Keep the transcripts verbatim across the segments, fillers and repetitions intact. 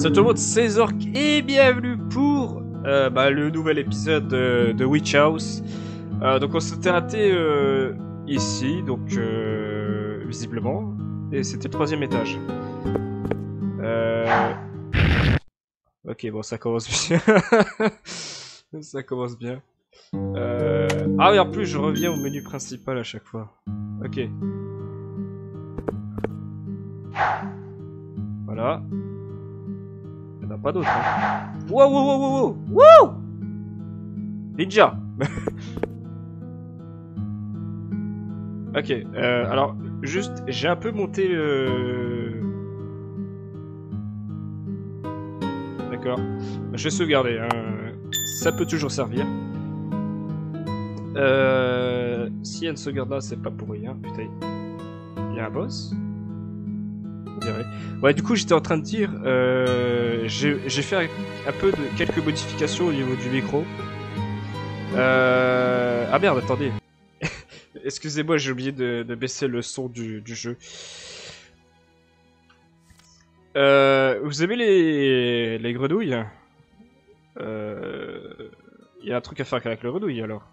Salut tout le monde, c'est Zork et bienvenue pour euh, bah, le nouvel épisode de, de Witch House. Euh, donc on s'était raté euh, ici, donc euh, visiblement, et c'était le troisième étage. Euh... Ok, bon, ça commence bien. Ça commence bien. Euh... Ah oui, en plus, je reviens au menu principal à chaque fois. Ok. Voilà. Il n'y en a pas d'autres. Hein. Wow, wow, wow, wow, wow, wow. Ninja. Ok, euh, alors, juste, j'ai un peu monté le... D'accord. Je vais sauvegarder, hein. Ça peut toujours servir. Euh... S'il y a une sauvegarde là, c'est pas pour rien, putain. Il y a un boss? On dirait. Ouais, du coup, j'étais en train de dire, euh... j'ai fait un peu de quelques modifications au niveau du micro. Euh... Ah merde, attendez. Excusez-moi, j'ai oublié de, de baisser le son du, du jeu. Euh, vous aimez les, les grenouilles? Euh... Il y a un truc à faire avec les grenouilles alors.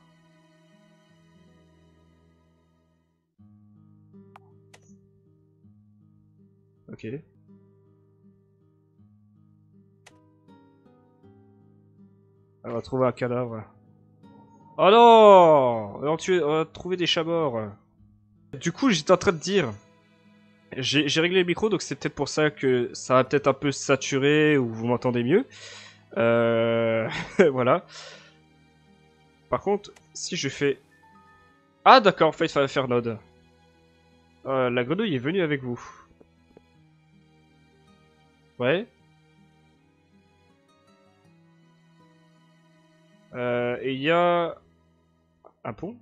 Ok. On va trouver un cadavre. Oh non! On va, tuer, on va trouver des chats morts. Du coup, j'étais en train de dire... J'ai réglé le micro, donc c'est peut-être pour ça que ça va peut-être un peu saturé ou vous m'entendez mieux. Euh... voilà. Par contre, si je fais... Ah d'accord, en fait, il fallait faire node. Euh, la grenouille est venue avec vous. Ouais. Euh, et il y a... Un pont.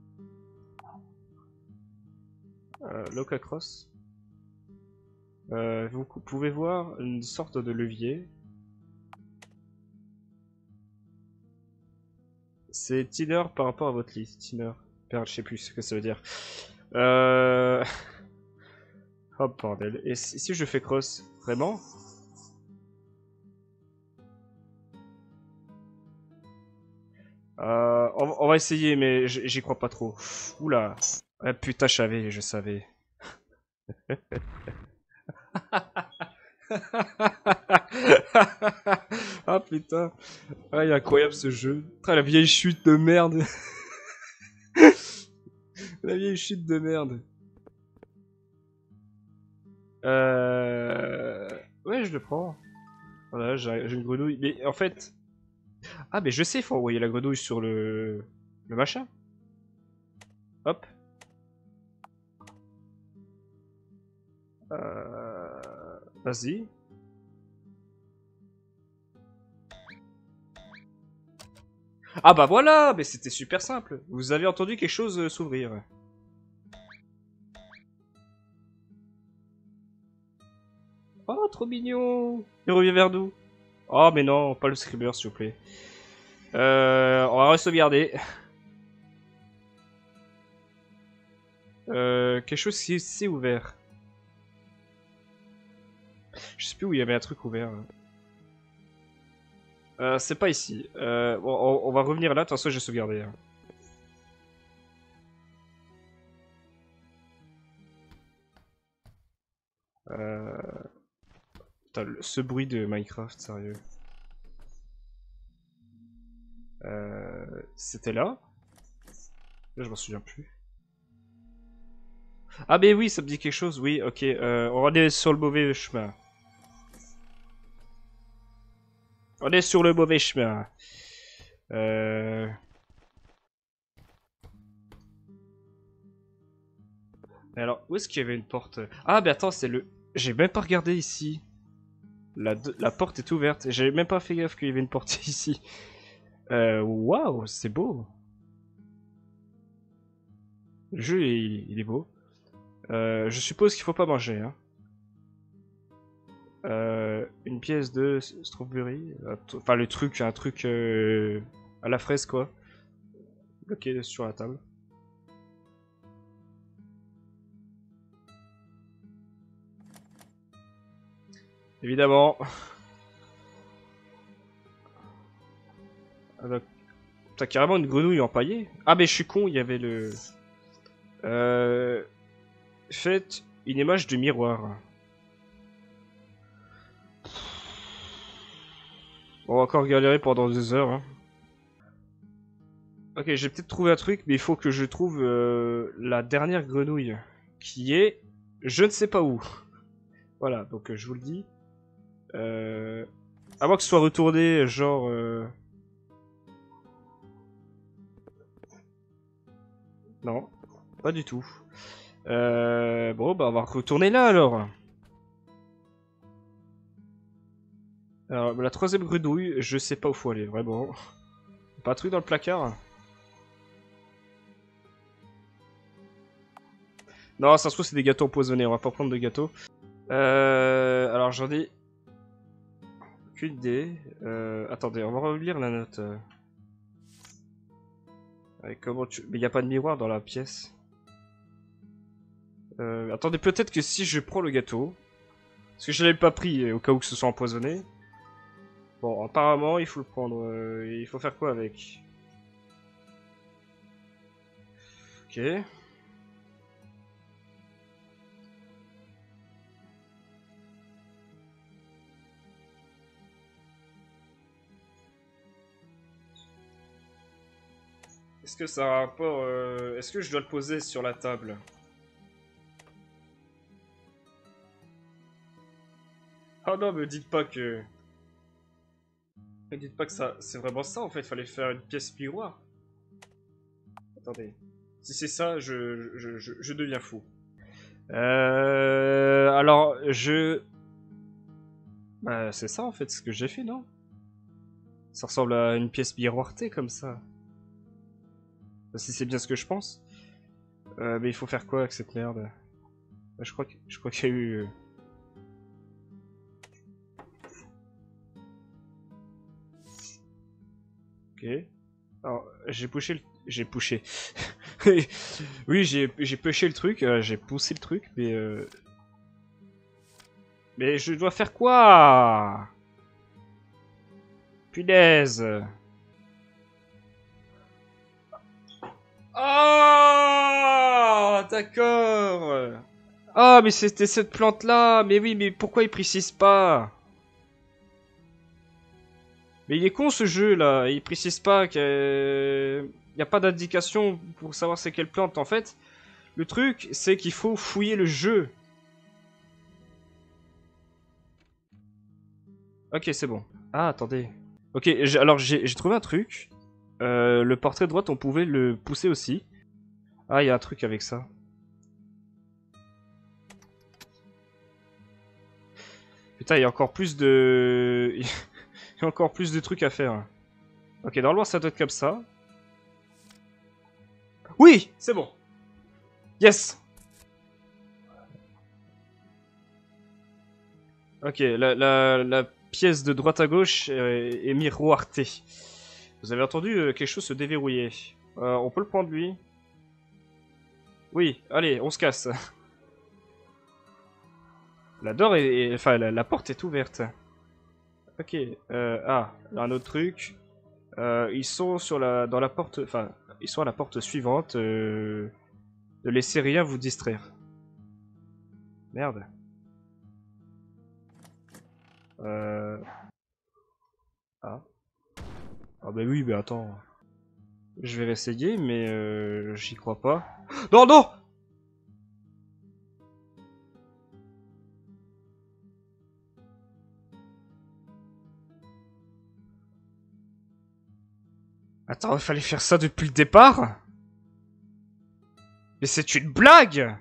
Euh, Local Cross. Euh, vous pouvez voir une sorte de levier. C'est Thinner par rapport à votre liste. Thinner. Perle, je sais plus ce que ça veut dire. Euh... Oh bordel. Et si, si je fais cross? Vraiment? euh, on, on va essayer, mais j'y crois pas trop. Oula. Ah, putain, je savais, je savais. Ah putain. Ah, il est incroyable ce jeu. Ah, la vieille chute de merde. La vieille chute de merde. Euh... Ouais, je le prends. Voilà, j'ai une grenouille. Mais en fait... Ah, mais je sais, il faut envoyer la grenouille sur le... Le machin. Hop. Euh... Vas-y. Ah bah voilà, mais c'était super simple. Vous avez entendu quelque chose euh, s'ouvrir. Oh, trop mignon. Il revient vers nous. Oh, mais non, pas le screamer, s'il vous plaît. Euh, on va re-sauvegarder. Euh, quelque chose qui s'est ouvert. Je sais plus où il y avait un truc ouvert. Euh, c'est pas ici. Euh, bon, on, on va revenir là, de toute façon j'ai sauvegardé. Hein. Euh... Putain, le- ce bruit de Minecraft, sérieux. Euh... C'était là? Là, je m'en souviens plus. Ah, mais oui, ça me dit quelque chose, oui, ok. Euh, on est sur le mauvais chemin. On est sur le mauvais chemin. Euh... Mais alors, où est-ce qu'il y avait une porte? Ah, mais attends, c'est le... J'ai même pas regardé ici. La, la porte est ouverte. J'avais même pas fait gaffe qu'il y avait une porte ici. Euh, waouh, c'est beau. Le jeu, il, il est beau. Euh, je suppose qu'il faut pas manger, hein. Euh, une pièce de strawberry. Enfin, le truc, un truc euh, à la fraise, quoi. Ok, sur la table. Évidemment. T'as carrément une grenouille empaillée. Ah mais je suis con, il y avait le... Euh... Faites une image de miroir. On va encore galérer pendant deux heures. Hein. Ok, j'ai peut-être trouvé un truc, mais il faut que je trouve euh, la dernière grenouille. Qui est... Je ne sais pas où. Voilà, donc euh, je vous le dis. Euh... À moins que ce soit retourné, genre... Euh... Non, pas du tout. Euh... Bon, bah on va retourner là alors. Alors, la troisième grenouille, je sais pas où faut aller, vraiment. Pas un truc dans le placard? Non, ça se trouve c'est des gâteaux empoisonnés, on va pas prendre de gâteaux. Euh... Alors j'en ai... Aucune idée. Euh... Attendez, on va relire la note. Avec comment tu... Mais il n'y a pas de miroir dans la pièce. Euh... Attendez, peut-être que si je prends le gâteau... Parce que je l'avais pas pris au cas où que ce soit empoisonné. Bon, apparemment, il faut le prendre. Euh, il faut faire quoi avec? Ok. Est-ce que ça a un rapport... Euh... Est-ce que je dois le poser sur la table? Oh non, me dites pas que... Me dites pas que ça... C'est vraiment ça, en fait. Fallait faire une pièce miroir. Attendez. Si c'est ça, je, je, je, je deviens fou. Euh... Alors, je... Bah, c'est ça, en fait, ce que j'ai fait, non? Ça ressemble à une pièce miroitée, comme ça. Si c'est bien ce que je pense. Euh, mais il faut faire quoi avec cette merde? Je crois que je crois qu'il y a eu... Ok. Alors, j'ai poussé le... J'ai poussé. Oui, j'ai j'ai pêché le truc, euh, j'ai poussé le truc, mais... Euh... Mais je dois faire quoi? Punaise. Oh, d'accord. Ah, mais c'était cette plante-là. Mais oui, mais pourquoi il précise pas? Mais il est con ce jeu là, il précise pas qu'il n'y a pas d'indication pour savoir c'est quelle plante. En fait, le truc c'est qu'il faut fouiller le jeu. Ok, c'est bon. Ah, attendez. Ok, alors j'ai trouvé un truc. Euh, le portrait de droite, on pouvait le pousser aussi. Ah, il y a un truc avec ça. Putain, il y a encore plus de... il y a encore plus de trucs à faire. Ok, normalement ça doit être comme ça. Oui, c'est bon. Yes. Ok, la, la, la pièce de droite à gauche est, est miroitée. Vous avez entendu euh, quelque chose se déverrouiller. Euh, on peut le prendre lui. Oui, allez, on se casse. La door est, est- enfin la, la porte est ouverte. Ok, euh, ah, un autre truc. Euh, ils sont sur la, dans la porte, enfin, ils sont à la porte suivante. Euh, ne laissez rien vous distraire. Merde. Euh... Ah. Ah bah oui, mais attends. Je vais réessayer, mais euh, j'y crois pas. Non, non! Attends, il fallait faire ça depuis le départ? Mais c'est une blague!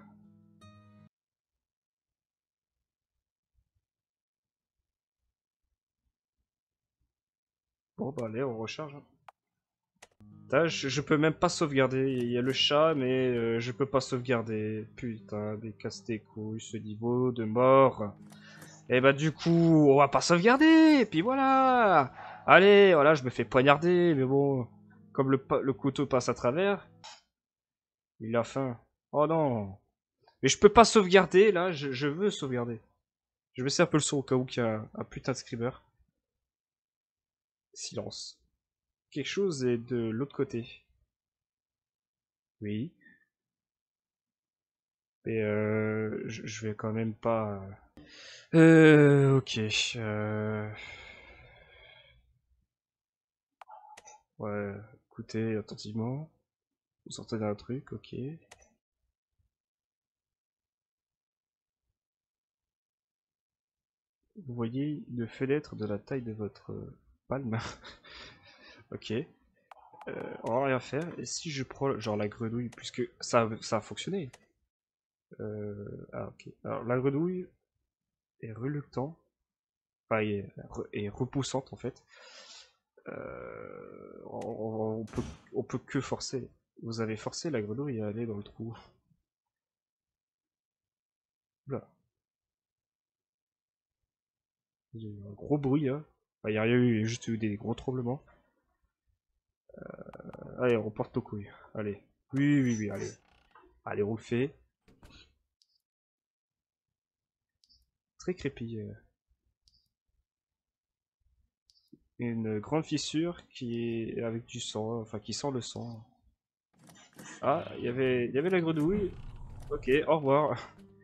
Bon bah allez, on recharge. Putain, je, je peux même pas sauvegarder. Il y a le chat, mais euh, je peux pas sauvegarder. Putain, mais casse tes couilles, ce niveau de mort. Et bah du coup, on va pas sauvegarder, et puis voilà. Allez, voilà, je me fais poignarder, mais bon, comme le, le couteau passe à travers, il a faim. Oh non. Mais je peux pas sauvegarder, là, je, je veux sauvegarder. Je vais baisser un peu le son au cas où qu'il y a un putain de screamer. Silence. quelque chose est de l'autre côté. Oui. Et euh, je, je vais quand même pas... Euh, ok. Euh... Ouais, écoutez attentivement. Vous sortez d'un truc, ok. Vous voyez une fenêtre de la taille de votre palme. Ok. Euh, on va rien faire. Et si je prends genre la grenouille, puisque ça, a- ça a fonctionné. Euh, ah ok. Alors la grenouille est reluctant. Enfin, est, est repoussante en fait. Euh, on, on peut, on peut que forcer. Vous avez forcé la grenouille à aller dans le trou. Oula. Il y a eu un gros bruit là. Enfin, il n'y a rien eu, il y a juste eu des gros tremblements. Euh, allez, on porte nos couilles. Allez. Oui, oui, oui, allez. Allez, on le fait. Très crépi. euh. Une grande fissure qui est avec du sang, enfin qui sent le sang. Ah, il y avait, il y avait la grenouille. Ok, au revoir.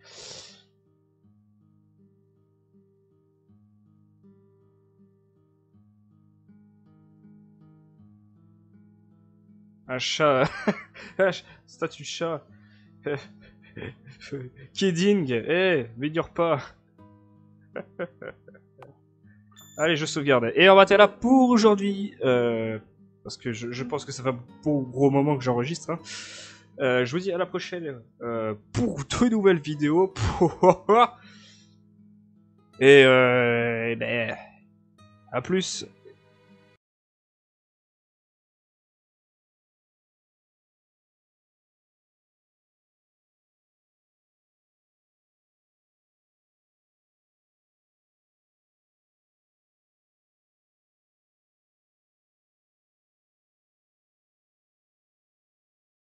Un chat. Statue de chat. Kidding. Eh, m'édure pas. Allez, je sauvegarde. Et on va être là pour aujourd'hui. Euh, parce que je, je pense que ça fait un beau gros moment que j'enregistre. Hein. Euh, je vous dis à la prochaine euh, pour de nouvelles vidéos. Et, euh, et ben, à plus.